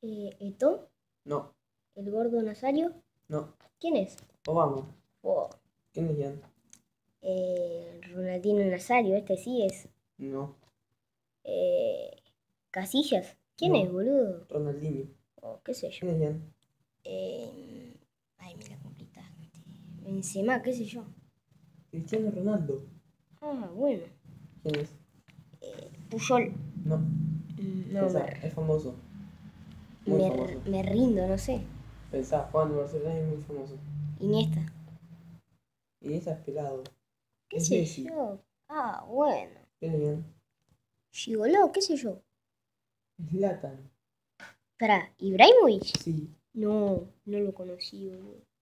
¿Eto'o? No, ¿El gordo Nazario? no. ¿Quién es? Obama. Oh, ¿Quién es Jan? Ronaldinho Nazario, este sí es. No, Eh, Casillas. ¿Quién es, no. boludo? Ronaldinho. Oh, qué sé yo. ¿Quién es Jan? Ay, me la complicaste. Benzema, qué sé yo. Cristiano Ronaldo. Ah, bueno. ¿Quién es? Puyol. No, No, pensá, es famoso. Muy famoso. me rindo, no sé. Pensá, Juan de Barcelona es muy famoso. Iniesta. Y esa es pelado. ¿Qué Es sé Messi. yo? Ah, bueno. ¿Quién es Jan? Gigoló, qué sé yo. Zlatan. Pará, ¿Ibrahimovic? Sí. No, no lo conocí, boludo.